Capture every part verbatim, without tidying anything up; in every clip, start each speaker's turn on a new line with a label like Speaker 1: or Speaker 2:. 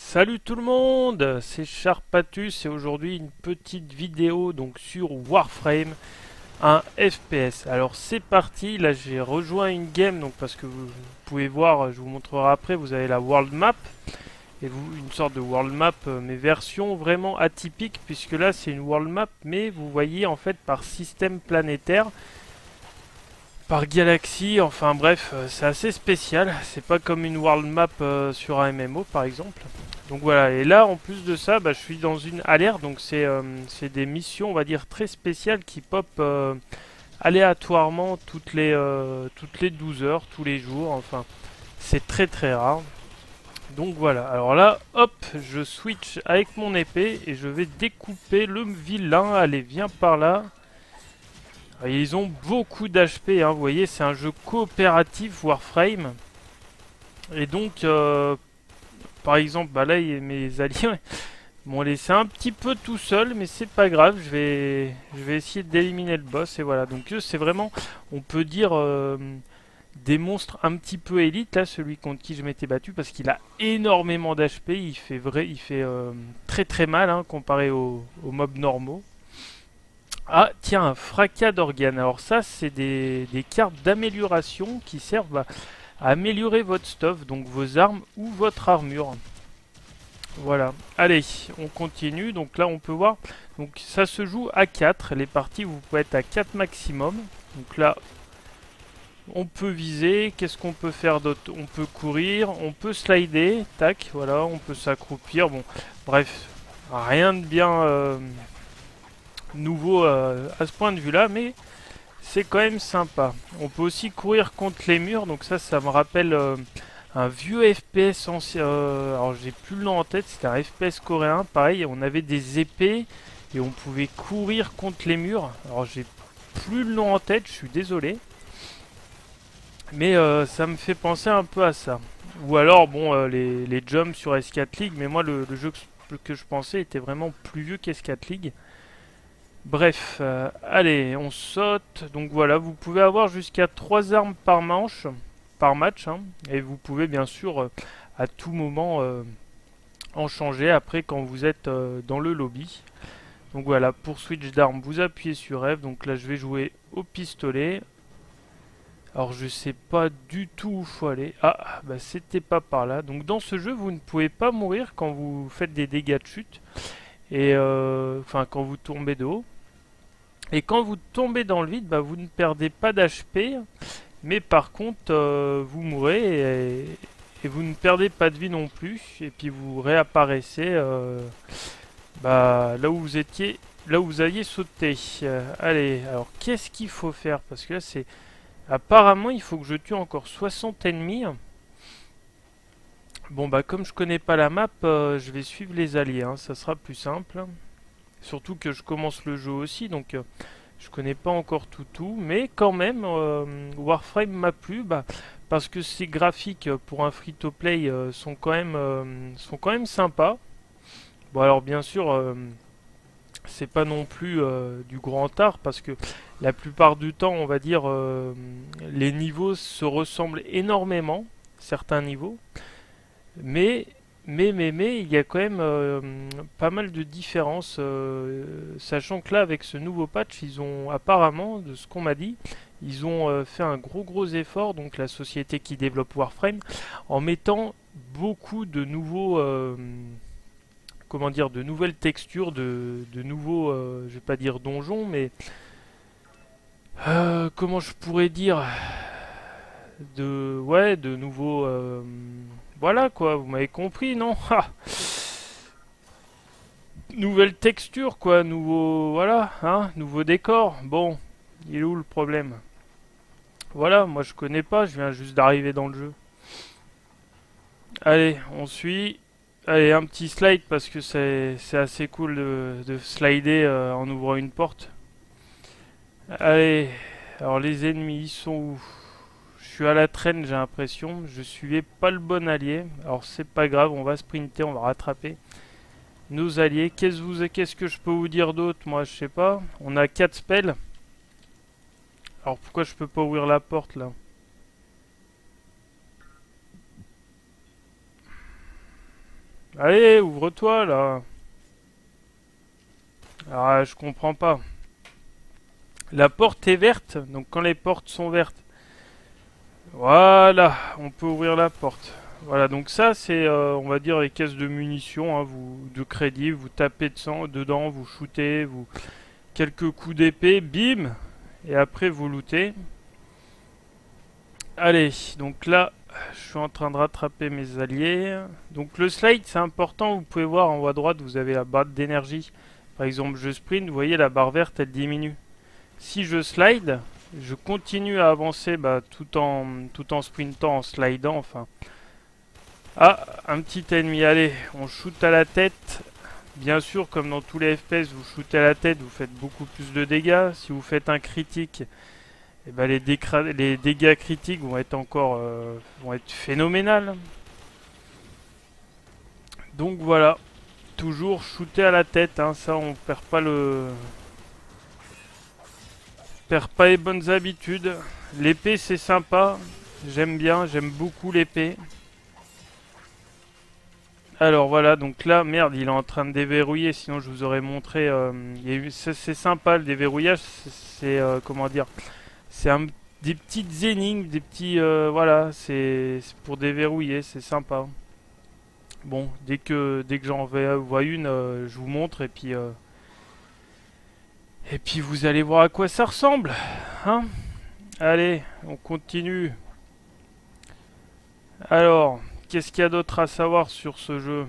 Speaker 1: Salut tout le monde, c'est Charpatus et aujourd'hui une petite vidéo donc sur Warframe, un F P S. Alors c'est parti, là j'ai rejoint une game donc parce que vous, vous pouvez voir, je vous montrerai après, vous avez la world map et vous une sorte de world map euh, mais version vraiment atypique puisque là c'est une world map mais vous voyez en fait par système planétaire, par galaxie, enfin bref, euh, c'est assez spécial, c'est pas comme une world map euh, sur un M M O par exemple. Donc voilà, et là en plus de ça, bah, je suis dans une alerte, donc c'est euh, c'est des missions, on va dire, très spéciales qui pop euh, aléatoirement toutes les, euh, toutes les douze heures, tous les jours, enfin, c'est très très rare. Donc voilà, alors là, hop, je switch avec mon épée et je vais découper le vilain, allez, viens par là. Alors, ils ont beaucoup d'H P, hein, vous voyez, c'est un jeu coopératif Warframe. Et donc, euh, par exemple, bah là, mes alliés m'ont laissé un petit peu tout seul, mais c'est pas grave, je vais, je vais essayer d'éliminer le boss, et voilà. Donc eux, c'est vraiment, on peut dire, euh, des monstres un petit peu élites, là, celui contre qui je m'étais battu, parce qu'il a énormément d'H P, il fait, vrai, il fait euh, très très mal, hein, comparé aux, aux mobs normaux. Ah, tiens, un fracas d'organes. Alors ça, c'est des, des cartes d'amélioration qui servent à, à améliorer votre stuff, donc vos armes ou votre armure. Voilà. Allez, on continue. Donc là, on peut voir. Donc ça se joue à quatre. Les parties, vous pouvez être à quatre maximum. Donc là, on peut viser. Qu'est-ce qu'on peut faire d'autre? On peut courir, on peut slider. Tac, voilà, on peut s'accroupir. Bon, bref, rien de bien euh, nouveau euh, à ce point de vue-là, mais c'est quand même sympa. On peut aussi courir contre les murs. Donc ça, ça me rappelle... euh, un vieux F P S ancien, euh, alors j'ai plus le nom en tête, c'était un F P S coréen, pareil, on avait des épées et on pouvait courir contre les murs. Alors j'ai plus le nom en tête, je suis désolé, mais euh, ça me fait penser un peu à ça. Ou alors, bon, euh, les, les jumps sur S quatre League, mais moi le, le jeu que, que je pensais était vraiment plus vieux qu'S quatre League. Bref, euh, allez, on saute. Donc voilà, vous pouvez avoir jusqu'à trois armes par manche, par match, hein, et vous pouvez bien sûr euh, à tout moment euh, en changer après quand vous êtes euh, dans le lobby. Donc voilà, pour switch d'armes, vous appuyez sur F. Donc là, je vais jouer au pistolet. Alors je sais pas du tout où faut aller. Ah, bah c'était pas par là. Donc dans ce jeu, vous ne pouvez pas mourir quand vous faites des dégâts de chute. Et euh, enfin, quand vous tombez de haut. Et quand vous tombez dans le vide, bah, vous ne perdez pas d'H P, mais par contre, euh, vous mourrez et, et vous ne perdez pas de vie non plus. Et puis vous réapparaissez euh, bah, là où vous étiez, là où vous aviez sauté. Euh, allez, alors qu'est-ce qu'il faut faire? Parce que là, c'est apparemment, il faut que je tue encore soixante ennemis. Bon, bah comme je connais pas la map, euh, je vais suivre les alliés, hein, ça sera plus simple. Surtout que je commence le jeu aussi, donc euh, je connais pas encore tout tout, mais quand même, euh, Warframe m'a plu, bah, parce que ces graphiques euh, pour un free-to-play euh, sont quand même euh, sont quand même sympas. Bon alors bien sûr, euh, c'est pas non plus euh, du grand art parce que la plupart du temps, on va dire, euh, les niveaux se ressemblent énormément, certains niveaux, mais mais, mais, mais, il y a quand même euh, pas mal de différences, euh, sachant que là, avec ce nouveau patch, ils ont apparemment, de ce qu'on m'a dit, ils ont euh, fait un gros gros effort, donc la société qui développe Warframe, en mettant beaucoup de nouveaux, euh, comment dire, de nouvelles textures, de, de nouveaux, euh, je vais pas dire donjons, mais euh, comment je pourrais dire, de, ouais, de nouveaux, euh, voilà quoi, vous m'avez compris, non? Ah, nouvelle texture quoi, nouveau voilà, hein, nouveau décor. Bon, il est où le problème? Voilà, moi je connais pas, je viens juste d'arriver dans le jeu. Allez, on suit. Allez, un petit slide parce que c'est c'est assez cool de, de slider euh, en ouvrant une porte. Allez, alors les ennemis ils sont où? Je suis à la traîne, j'ai l'impression. Je suivais pas le bon allié. Alors c'est pas grave, on va sprinter, on va rattraper nos alliés. Qu'est-ce vous, qu'est-ce que je peux vous dire d'autre? Moi, je sais pas. On a quatre spells. Alors pourquoi je peux pas ouvrir la porte là? Allez, ouvre-toi là. Ah, je comprends pas. La porte est verte, donc quand les portes sont vertes, voilà, on peut ouvrir la porte. Voilà, donc ça c'est, euh, on va dire, les caisses de munitions, hein, vous, de crédit, vous tapez de sang, dedans, vous shootez, vous quelques coups d'épée, bim, et après vous lootez. Allez, donc là, je suis en train de rattraper mes alliés. Donc le slide c'est important, vous pouvez voir en haut à droite, vous avez la barre d'énergie. Par exemple, je sprint, vous voyez la barre verte elle diminue. Si je slide, je continue à avancer bah, tout, en, tout en sprintant, en slidant, enfin. Ah, un petit ennemi, allez, on shoot à la tête. Bien sûr, comme dans tous les F P S, vous shootez à la tête, vous faites beaucoup plus de dégâts. Si vous faites un critique, eh ben les, les dégâts critiques vont être encore euh, vont être phénoménales. Donc voilà, toujours shooter à la tête, hein, ça on perd pas le... perd pas les bonnes habitudes. L'épée c'est sympa, j'aime bien, j'aime beaucoup l'épée. Alors voilà, donc là, merde, il est en train de déverrouiller, sinon je vous aurais montré... Euh, c'est sympa le déverrouillage, c'est... Euh, comment dire, c'est un, des petites énigmes, des petits... Euh, voilà, c'est pour déverrouiller, c'est sympa. Bon, dès que, dès que j'en vois une, euh, je vous montre, et puis... Euh, et puis vous allez voir à quoi ça ressemble, hein. Allez, on continue. Alors, qu'est-ce qu'il y a d'autre à savoir sur ce jeu?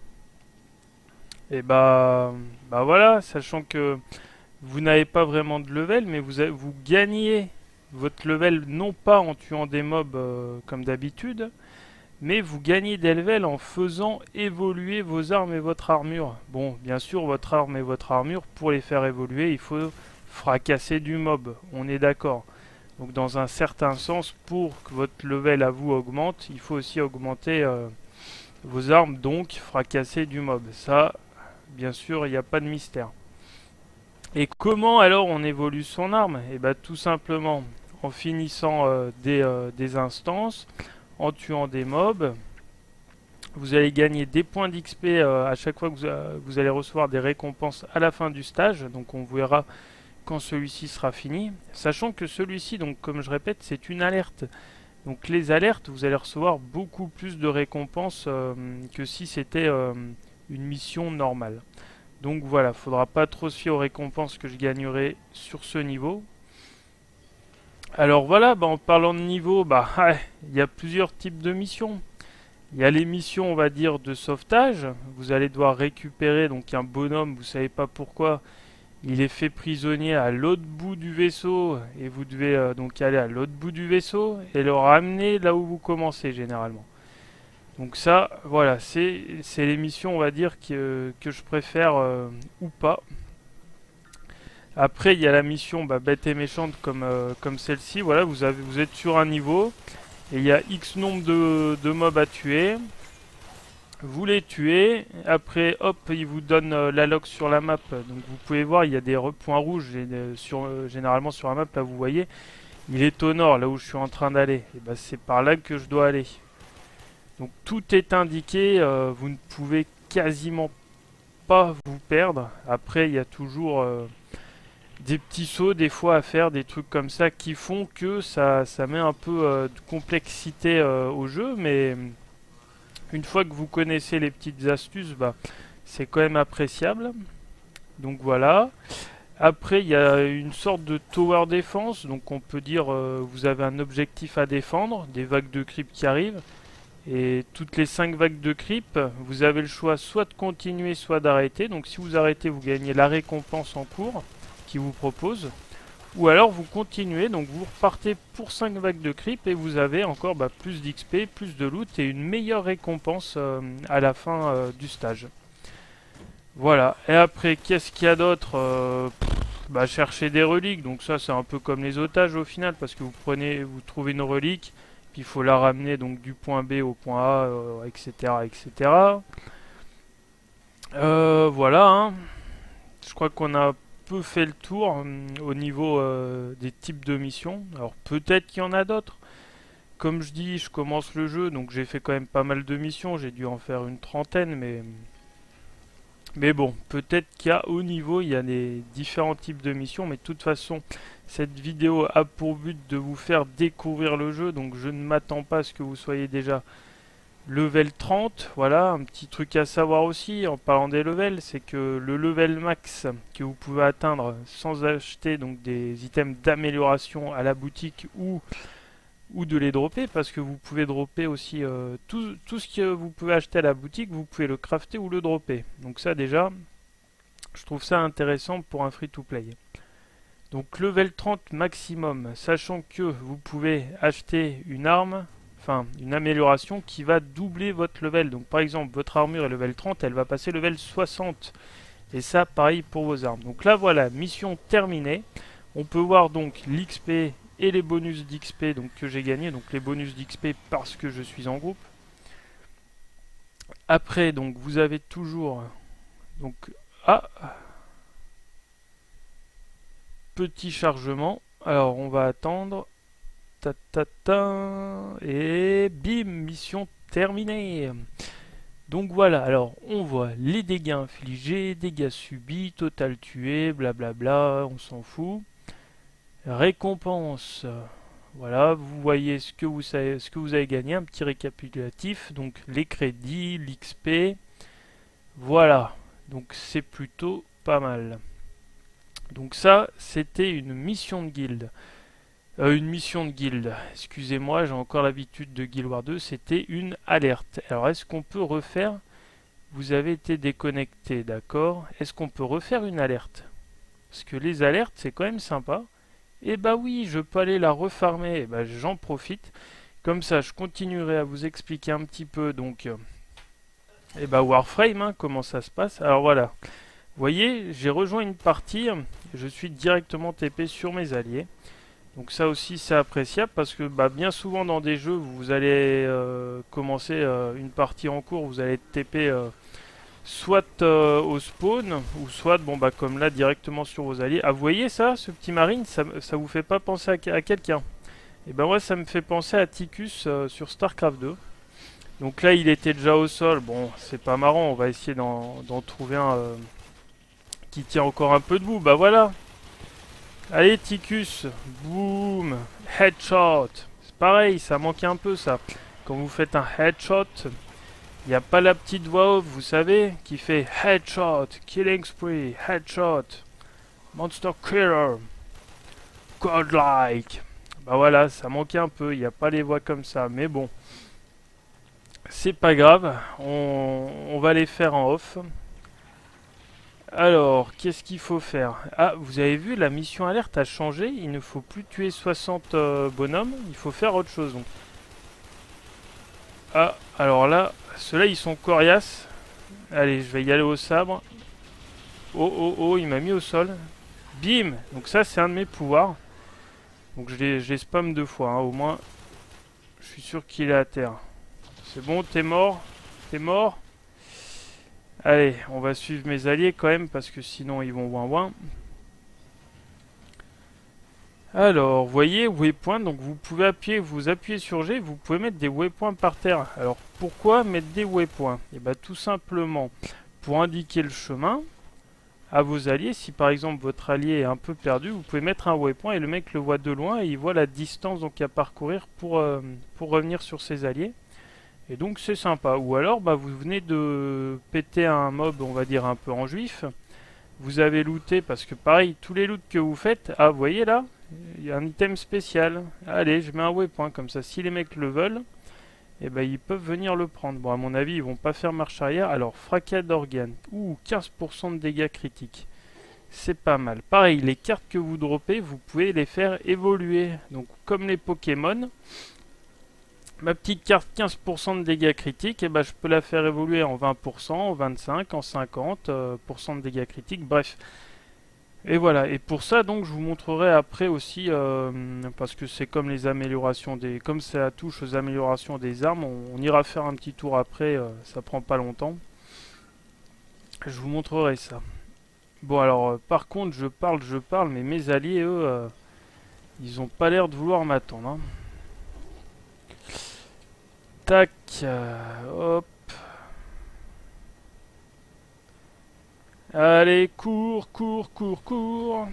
Speaker 1: Et bah, bah voilà, sachant que vous n'avez pas vraiment de level, mais vous, avez, vous gagnez votre level non pas en tuant des mobs euh, comme d'habitude, mais vous gagnez des levels en faisant évoluer vos armes et votre armure. Bon, bien sûr, votre arme et votre armure, pour les faire évoluer, il faut fracasser du mob, on est d'accord. Donc dans un certain sens, pour que votre level à vous augmente, il faut aussi augmenter euh, vos armes, donc fracasser du mob. Ça, bien sûr, il n'y a pas de mystère. Et comment alors on évolue son arme? Et bien tout simplement en finissant euh, des, euh, des instances, en tuant des mobs. Vous allez gagner des points d'X P euh, à chaque fois que vous, euh, vous allez recevoir des récompenses à la fin du stage. Donc on verra quand celui-ci sera fini. Sachant que celui-ci, donc comme je répète, c'est une alerte. Donc les alertes, vous allez recevoir beaucoup plus de récompenses euh, que si c'était euh, une mission normale. Donc voilà, faudra pas trop se fier aux récompenses que je gagnerai sur ce niveau. Alors voilà, bah en parlant de niveau, bah il y a plusieurs types de missions. Il y a les missions, on va dire, de sauvetage. Vous allez devoir récupérer donc un bonhomme, vous savez pas pourquoi. Il est fait prisonnier à l'autre bout du vaisseau et vous devez euh, donc aller à l'autre bout du vaisseau et le ramener là où vous commencez généralement. Donc ça, voilà, c'est les missions, on va dire, que, que je préfère euh, ou pas. Après, il y a la mission bah, bête et méchante comme, euh, comme celle-ci. Voilà, vous, avez, vous êtes sur un niveau et il y a X nombre de, de mobs à tuer. Vous les tuez. Après, hop, il vous donne euh, la log sur la map. Donc vous pouvez voir, il y a des points rouges et, euh, sur, euh, généralement sur la map. Là, vous voyez, il est au nord, là où je suis en train d'aller. Et bah, c'est par là que je dois aller. Donc tout est indiqué. Euh, vous ne pouvez quasiment pas vous perdre. Après, il y a toujours... Euh, des petits sauts des fois à faire, des trucs comme ça qui font que ça, ça met un peu euh, de complexité euh, au jeu, mais une fois que vous connaissez les petites astuces, bah, c'est quand même appréciable. Donc voilà. Après, il y a une sorte de tower défense, donc on peut dire euh, vous avez un objectif à défendre, des vagues de creep qui arrivent, et toutes les cinq vagues de creep, vous avez le choix soit de continuer, soit d'arrêter. Donc si vous arrêtez, vous gagnez la récompense en cours qui vous propose, ou alors vous continuez, donc vous repartez pour cinq vagues de creep et vous avez encore bah, plus d'X P, plus de loot et une meilleure récompense euh, à la fin euh, du stage. Voilà, et après qu'est-ce qu'il y a d'autre? euh, bah, chercher des reliques, donc ça c'est un peu comme les otages au final, parce que vous prenez, vous trouvez une relique, puis il faut la ramener donc du point B au point A, euh, et cetera et cetera. Euh, voilà, hein. Je crois qu'on a peu fait le tour euh, au niveau euh, des types de missions. Alors peut-être qu'il y en a d'autres, comme je dis, je commence le jeu, donc j'ai fait quand même pas mal de missions. J'ai dû en faire une trentaine, mais... Mais bon, peut-être qu'à haut niveau, il y a des différents types de missions, mais de toute façon, cette vidéo a pour but de vous faire découvrir le jeu, donc je ne m'attends pas à ce que vous soyez déjà level trente. Voilà, un petit truc à savoir aussi, en parlant des levels, c'est que le level max que vous pouvez atteindre sans acheter donc des items d'amélioration à la boutique ou ou de les dropper, parce que vous pouvez dropper aussi euh, tout, tout ce que vous pouvez acheter à la boutique, vous pouvez le crafter ou le dropper. Donc ça déjà, je trouve ça intéressant pour un free-to-play. Donc level trente maximum, sachant que vous pouvez acheter une arme, enfin une amélioration qui va doubler votre level. Donc par exemple, votre armure est level trente, elle va passer level soixante. Et ça, pareil pour vos armes. Donc là, voilà, mission terminée. On peut voir donc l'X P et les bonus d'X P donc, que j'ai gagné. Donc les bonus d'X P parce que je suis en groupe. Après, donc vous avez toujours... Donc, ah petit chargement. Alors, on va attendre. Ta, ta, ta, et bim, mission terminée. Donc voilà, alors on voit les dégâts infligés, dégâts subis, total tué, blablabla, on s'en fout. Récompense, voilà, vous voyez ce que vous, savez, ce que vous avez gagné, un petit récapitulatif, donc les crédits, l'X P, voilà, donc c'est plutôt pas mal. Donc ça, c'était une mission de guilde. Euh, une mission de guilde, excusez-moi, j'ai encore l'habitude de Guild Wars deux, c'était une alerte. Alors est-ce qu'on peut refaire... Vous avez été déconnecté, d'accord. Est-ce qu'on peut refaire une alerte? Parce que les alertes, c'est quand même sympa. Et bah oui, je peux aller la refarmer, et bah j'en profite. Comme ça, je continuerai à vous expliquer un petit peu, donc... Et bah Warframe, hein, comment ça se passe. Alors voilà, vous voyez, j'ai rejoint une partie, je suis directement T P sur mes alliés. Donc ça aussi c'est appréciable parce que bah, bien souvent dans des jeux vous allez euh, commencer euh, une partie en cours, vous allez T P euh, soit euh, au spawn ou soit bon bah comme là directement sur vos alliés. Ah vous voyez ça, ce petit marine, ça, ça vous fait pas penser à, à quelqu'un? Et ben moi ça me fait penser à Ticus euh, sur StarCraft deux. Donc là il était déjà au sol, bon c'est pas marrant, on va essayer d'en trouver un euh, qui tient encore un peu debout, bah voilà. Allez Ticus, boum, headshot. C'est pareil, ça manquait un peu ça. Quand vous faites un headshot, il n'y a pas la petite voix off, vous savez, qui fait headshot, killing spree, headshot, monster killer, godlike. Bah voilà, ça manquait un peu, il n'y a pas les voix comme ça, mais bon. C'est pas grave, on, on va les faire en off. Alors, qu'est-ce qu'il faut faire? Ah, vous avez vu, la mission alerte a changé. Il ne faut plus tuer soixante euh, bonhommes. Il faut faire autre chose. Donc. Ah, alors là, ceux-là, ils sont coriaces. Allez, je vais y aller au sabre. Oh, oh, oh, il m'a mis au sol. Bim! Donc ça, c'est un de mes pouvoirs. Donc je les, je les spam deux fois. Hein. Au moins, je suis sûr qu'il est à terre. C'est bon, t'es mort? T'es mort? Allez, on va suivre mes alliés quand même, parce que sinon ils vont ouin ouin. Alors, vous voyez, waypoint, donc vous pouvez appuyer, vous appuyez sur G, vous pouvez mettre des waypoints par terre. Alors, pourquoi mettre des waypoints? Et bien, tout simplement, pour indiquer le chemin à vos alliés. Si par exemple votre allié est un peu perdu, vous pouvez mettre un waypoint et le mec le voit de loin et il voit la distance donc à parcourir pour, euh, pour revenir sur ses alliés. Et donc c'est sympa. Ou alors bah, vous venez de péter un mob, on va dire un peu en juif. Vous avez looté, parce que pareil, tous les loots que vous faites, ah vous voyez là, il y a un item spécial. Allez, je mets un waypoint, comme ça si les mecs le veulent, et ben ils peuvent venir le prendre. Bon à mon avis ils vont pas faire marche arrière. Alors fracas d'organes, ouh quinze pour cent de dégâts critiques. C'est pas mal. Pareil, les cartes que vous droppez, vous pouvez les faire évoluer. Donc comme les Pokémon. Ma petite carte quinze pour cent de dégâts critiques, et ben je peux la faire évoluer en vingt pour cent, en vingt-cinq pour cent, en cinquante pour cent de dégâts critiques, bref. Et voilà, et pour ça donc je vous montrerai après aussi, euh, parce que c'est comme les améliorations des... Comme ça touche aux améliorations des armes, on, on ira faire un petit tour après, euh, ça prend pas longtemps. Je vous montrerai ça. Bon alors, euh, par contre je parle, je parle, mais mes alliés eux, euh, ils ont pas l'air de vouloir m'attendre. Hein. Tac, euh, hop. Allez, cours, cours, cours, cours.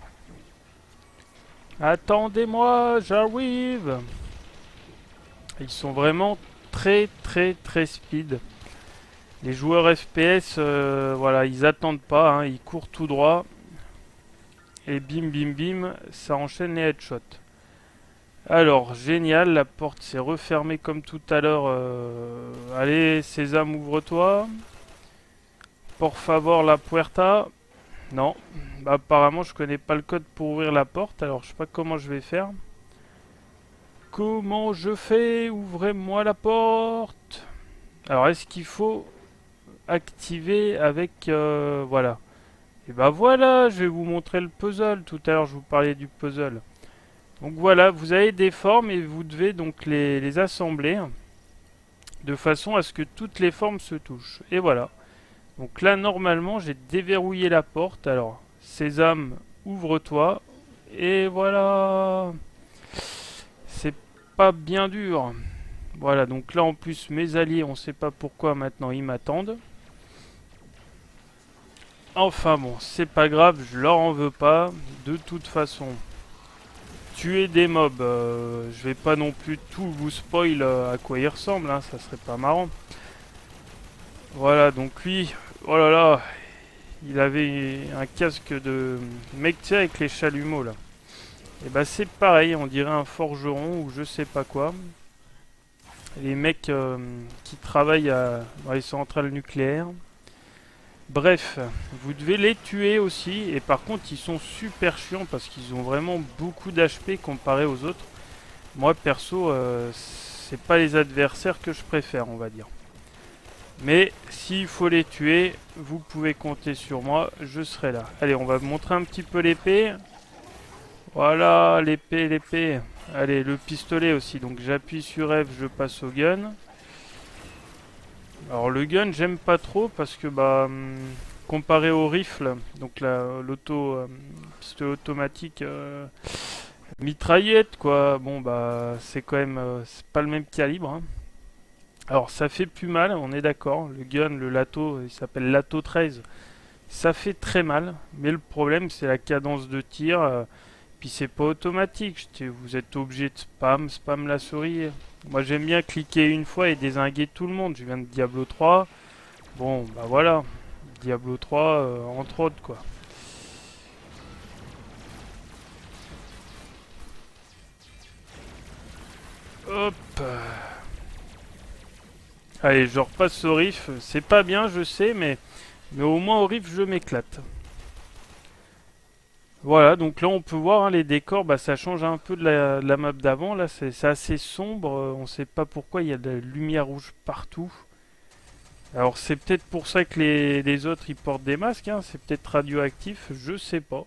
Speaker 1: Attendez-moi, j'arrive. Ils sont vraiment très, très, très speed. Les joueurs F P S, euh, voilà, ils attendent pas, hein, ils courent tout droit. Et bim, bim, bim, ça enchaîne les headshots. Alors, génial, la porte s'est refermée comme tout à l'heure. Euh... Allez, Sésame, ouvre-toi. Por favor, la puerta. Non, bah, apparemment, je connais pas le code pour ouvrir la porte, alors je sais pas comment je vais faire. Comment je fais? Ouvrez-moi la porte. Alors, est-ce qu'il faut activer avec... Euh, voilà. Et bah voilà, je vais vous montrer le puzzle. Tout à l'heure, je vous parlais du puzzle. Donc voilà, vous avez des formes et vous devez donc les, les assembler de façon à ce que toutes les formes se touchent. Et voilà. Donc là, normalement, j'ai déverrouillé la porte. Alors, Sésame, ouvre-toi. Et voilà. C'est pas bien dur. Voilà, donc là, en plus, mes alliés, on sait pas pourquoi maintenant ils m'attendent. Enfin bon, c'est pas grave, je leur en veux pas. De toute façon, tuer des mobs, euh, je vais pas non plus tout vous spoil euh, à quoi il ressemble, hein, ça serait pas marrant. Voilà, donc lui, oh là là, il avait un casque de mec, tu sais, avec les chalumeaux là. Et bah c'est pareil, on dirait un forgeron ou je sais pas quoi. Les mecs euh, qui travaillent à, dans les centrales nucléaires. Bref, vous devez les tuer aussi. Et par contre, ils sont super chiants parce qu'ils ont vraiment beaucoup d'H P comparé aux autres. Moi, perso, euh, c'est pas les adversaires que je préfère, on va dire. Mais s'il faut les tuer, vous pouvez compter sur moi, je serai là. Allez, on va montrer un petit peu l'épée. Voilà, l'épée, l'épée. Allez, le pistolet aussi. Donc j'appuie sur F, je passe au gun. Alors le gun, j'aime pas trop parce que bah hum, comparé au rifle, donc l'auto euh, pistolet automatique euh, mitraillette quoi. Bon bah c'est quand même euh, c'est pas le même calibre. Hein. Alors ça fait plus mal, on est d'accord. Le gun, le lato, il s'appelle lato treize. Ça fait très mal, mais le problème c'est la cadence de tir. Euh, puis c'est pas automatique. Vous êtes obligé de spam, spam la souris. Moi j'aime bien cliquer une fois et dézinguer tout le monde. Je viens de Diablo trois. Bon bah voilà. Diablo trois euh, entre autres quoi. Hop. Allez, je repasse au riff. C'est pas bien, je sais, mais, mais au moins au riff, je m'éclate. Voilà, donc là on peut voir hein, les décors, bah, ça change un peu de la, de la map d'avant. Là c'est assez sombre, on sait pas pourquoi il y a de la lumière rouge partout. Alors c'est peut-être pour ça que les, les autres ils portent des masques, hein. C'est peut-être radioactif, je sais pas.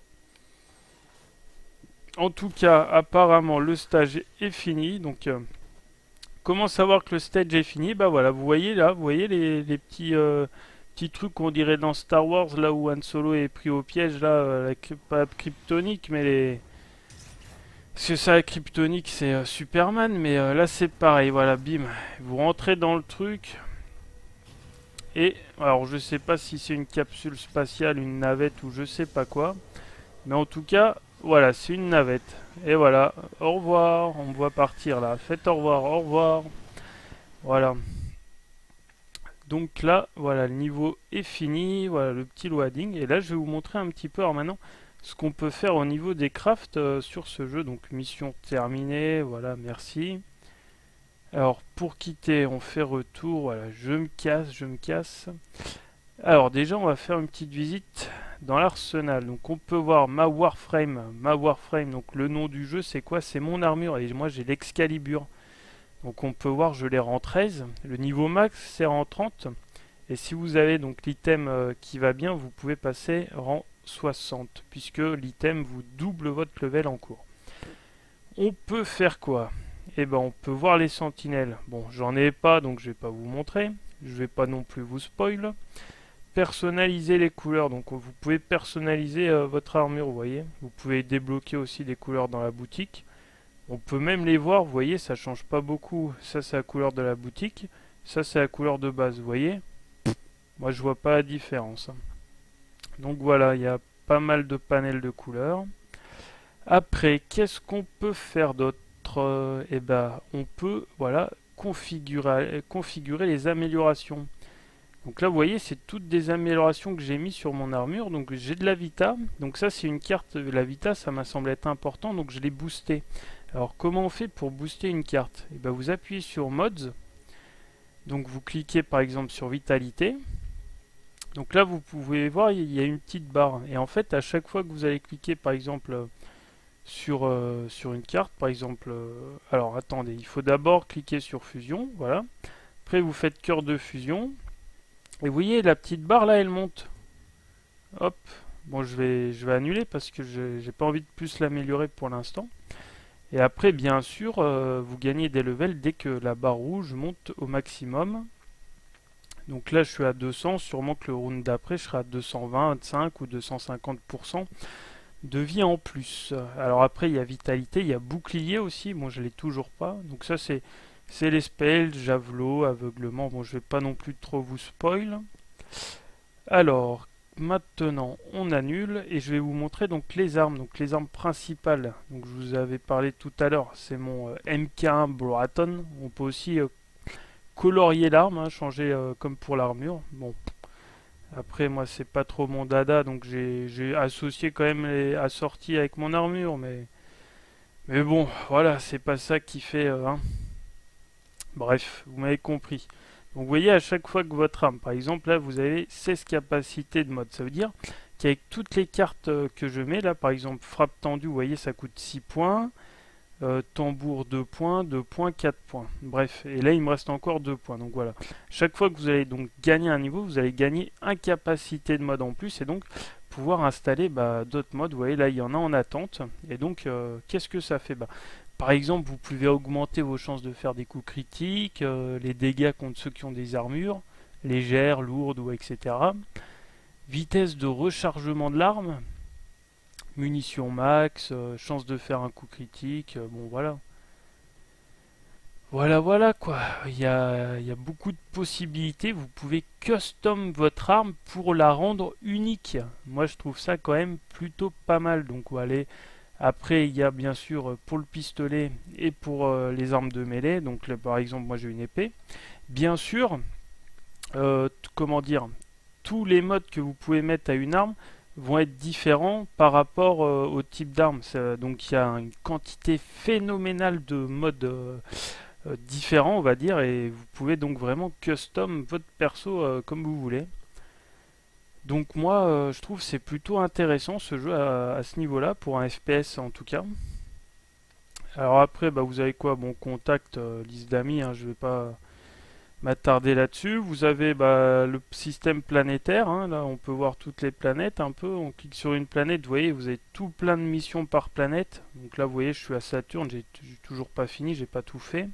Speaker 1: En tout cas, apparemment le stage est fini, donc... Euh, comment savoir que le stage est fini? Bah voilà, vous voyez là, vous voyez les, les petits, euh, petits trucs qu'on dirait dans Star Wars, là où Han Solo est pris au piège, là, euh, la, pas kryptonique, mais les... Parce que ça, la kryptonique, c'est euh, Superman, mais euh, là c'est pareil, voilà, bim. Vous rentrez dans le truc, et, alors je sais pas si c'est une capsule spatiale, une navette ou je sais pas quoi, mais en tout cas, voilà, c'est une navette. Et voilà, au revoir, on me voit partir là. Faites au revoir, au revoir. Voilà. Donc là, voilà, le niveau est fini. Voilà, le petit loading. Et là, je vais vous montrer un petit peu, alors maintenant, ce qu'on peut faire au niveau des crafts euh, sur ce jeu. Donc, mission terminée. Voilà, merci. Alors, pour quitter, on fait retour. Voilà, je me casse, je me casse. Alors, déjà, on va faire une petite visite dans l'arsenal. Donc on peut voir ma Warframe. Ma Warframe, donc le nom du jeu c'est quoi? C'est mon armure et moi j'ai l'Excalibur. Donc on peut voir je l'ai rang treize. Le niveau max c'est rang trente. Et si vous avez donc l'item euh, qui va bien, vous pouvez passer rang soixante. Puisque l'item vous double votre level en cours. On peut faire quoi? Eh ben on peut voir les sentinelles. Bon j'en ai pas donc je vais pas vous montrer. Je vais pas non plus vous spoil. Personnaliser les couleurs, donc vous pouvez personnaliser euh, votre armure, vous voyez. Vous pouvez débloquer aussi des couleurs dans la boutique. On peut même les voir, vous voyez, ça change pas beaucoup. Ça c'est la couleur de la boutique, ça c'est la couleur de base, vous voyez. Moi je vois pas la différence. Donc voilà, il y a pas mal de panels de couleurs. Après, qu'est-ce qu'on peut faire d'autre? Eh ben, on peut, voilà, configurer, configurer les améliorations. Donc là, vous voyez, c'est toutes des améliorations que j'ai mis sur mon armure. Donc j'ai de la Vita. Donc ça, c'est une carte. La Vita, ça m'a semblé être important. Donc je l'ai boosté. Alors comment on fait pour booster une carte? Eh ben, vous appuyez sur Mods. Donc vous cliquez par exemple sur Vitalité. Donc là, vous pouvez voir, il y a une petite barre. Et en fait, à chaque fois que vous allez cliquer par exemple sur, euh, sur une carte, par exemple... Euh, alors attendez, il faut d'abord cliquer sur Fusion. Voilà. Après, vous faites cœur de fusion. Et vous voyez, la petite barre là, elle monte. Hop. Bon, je vais, je vais annuler parce que je j'ai pas envie de plus l'améliorer pour l'instant. Et après, bien sûr, euh, vous gagnez des levels dès que la barre rouge monte au maximum. Donc là, je suis à deux cents. Sûrement que le round d'après, je serai à deux cent vingt-cinq ou deux cent cinquante pour cent de vie en plus. Alors après, il y a vitalité, il y a bouclier aussi. Bon, je l'ai toujours pas. Donc ça, c'est c'est les spells, javelot, aveuglement. Bon, je vais pas non plus trop vous spoil. Alors, maintenant, on annule et je vais vous montrer donc les armes. Donc les armes principales. Donc je vous avais parlé tout à l'heure. C'est mon euh, M K un Braton. On peut aussi euh, colorier l'arme, hein, changer euh, comme pour l'armure. Bon. Après, moi, c'est pas trop mon dada, donc j'ai associé quand même les assortis avec mon armure, mais mais bon, voilà, c'est pas ça qui fait. Euh, hein. Bref, vous m'avez compris. Donc, vous voyez, à chaque fois que votre arme, par exemple, là, vous avez seize capacités de mode. Ça veut dire qu'avec toutes les cartes euh, que je mets, là, par exemple, frappe tendue, vous voyez, ça coûte six points. Euh, tambour deux points, deux points, quatre points. Bref, et là il me reste encore deux points. Donc voilà. Chaque fois que vous allez donc gagner un niveau, vous allez gagner une capacité de mode en plus et donc pouvoir installer bah, d'autres modes. Vous voyez là il y en a en attente. Et donc euh, qu'est-ce que ça fait bah, par exemple, vous pouvez augmenter vos chances de faire des coups critiques, euh, les dégâts contre ceux qui ont des armures, légères, lourdes ou et cetera. Vitesse de rechargement de l'arme. Munitions max, euh, chance de faire un coup critique, euh, bon voilà. Voilà, voilà quoi. Il y a, il y a beaucoup de possibilités. Vous pouvez custom votre arme pour la rendre unique. Moi je trouve ça quand même plutôt pas mal. Donc voilà. Après il y a bien sûr pour le pistolet et pour euh, les armes de mêlée. Donc là, par exemple moi j'ai une épée. Bien sûr, euh, comment dire, tous les modes que vous pouvez mettre à une arme vont être différents par rapport euh, au type d'arme. Donc il y a une quantité phénoménale de modes euh, euh, différents, on va dire, et vous pouvez donc vraiment custom votre perso euh, comme vous voulez. Donc moi, euh, je trouve c'est plutôt intéressant ce jeu à, à ce niveau-là, pour un F P S en tout cas. Alors après, bah, vous avez quoi? Bon, contact, euh, liste d'amis, hein, je vais pas m'attarder là-dessus. Vous avez bah, le système planétaire, hein, là on peut voir toutes les planètes un peu. On clique sur une planète, vous voyez, vous avez tout plein de missions par planète. Donc là, vous voyez, je suis à Saturne, j'ai toujours pas fini, j'ai pas tout fait.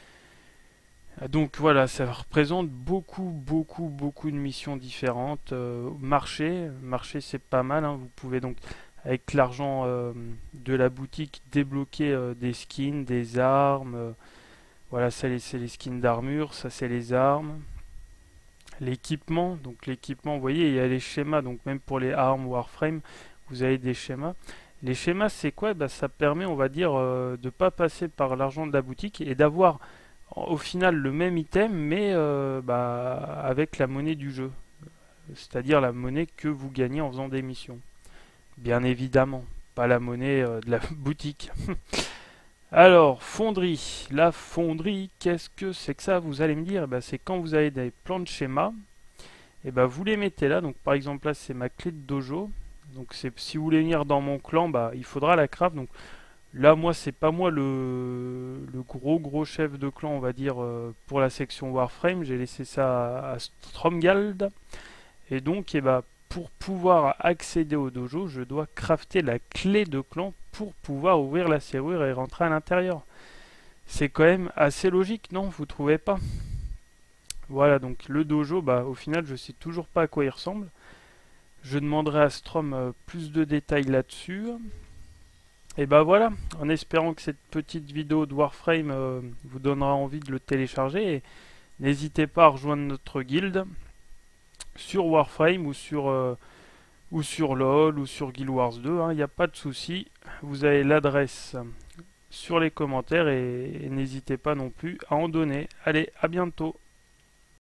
Speaker 1: Donc voilà, ça représente beaucoup, beaucoup, beaucoup de missions différentes. Euh, marché, marché c'est pas mal, hein. Vous pouvez donc, avec l'argent euh, de la boutique, débloquer euh, des skins, des armes. Euh, voilà, ça c'est les skins d'armure, ça c'est les armes. L'équipement, donc l'équipement, vous voyez, il y a les schémas, donc même pour les armes Warframe, vous avez des schémas. Les schémas, c'est quoi? Bah, ça permet, on va dire, euh, de ne pas passer par l'argent de la boutique et d'avoir au final le même item, mais euh, bah, avec la monnaie du jeu. C'est-à-dire la monnaie que vous gagnez en faisant des missions. Bien évidemment, pas la monnaie euh, de la boutique. Alors, fonderie. La fonderie, qu'est-ce que c'est que ça? Vous allez me dire, eh ben, c'est quand vous avez des plans de schéma, et ben, vous les mettez là. Donc, par exemple, là, c'est ma clé de dojo. Donc, si vous voulez venir dans mon clan, bah, il faudra la craft. Donc, là, moi, c'est pas moi le, le gros gros chef de clan, on va dire, euh, pour la section Warframe. J'ai laissé ça à, à Stromgald. Et donc, eh ben, pour pouvoir accéder au dojo, je dois crafter la clé de clan pour pouvoir ouvrir la serrure et rentrer à l'intérieur. C'est quand même assez logique, non? Vous trouvez pas? Voilà, donc le dojo, bah, au final, je sais toujours pas à quoi il ressemble. Je demanderai à Strom euh, plus de détails là-dessus. Et bah voilà, en espérant que cette petite vidéo de Warframe euh, vous donnera envie de le télécharger. Et n'hésitez pas à rejoindre notre guilde sur Warframe ou sur, euh, ou sur LoL ou sur Guild Wars deux, il n'y a pas de souci. Vous avez l'adresse sur les commentaires et, et n'hésitez pas non plus à en donner. Allez, à bientôt.